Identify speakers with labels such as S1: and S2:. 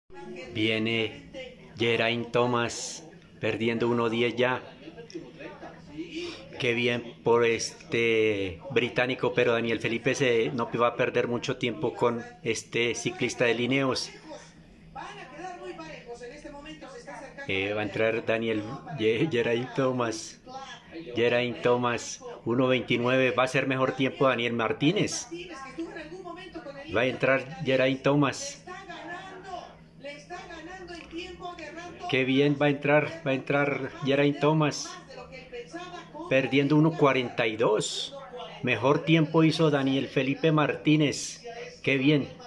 S1: Viene Geraint Thomas perdiendo 1:10 ya. Qué bien por este británico, pero Daniel Felipe no va a perder mucho tiempo con este ciclista de Lineos. Va a entrar Geraint Thomas. Geraint Thomas, 1:29. Va a ser mejor tiempo Daniel Martínez. Va a entrar Geraint Thomas. Qué bien va a entrar Geraint Thomas. Perdiendo 1:42. Mejor tiempo hizo Daniel Felipe Martínez. Qué bien.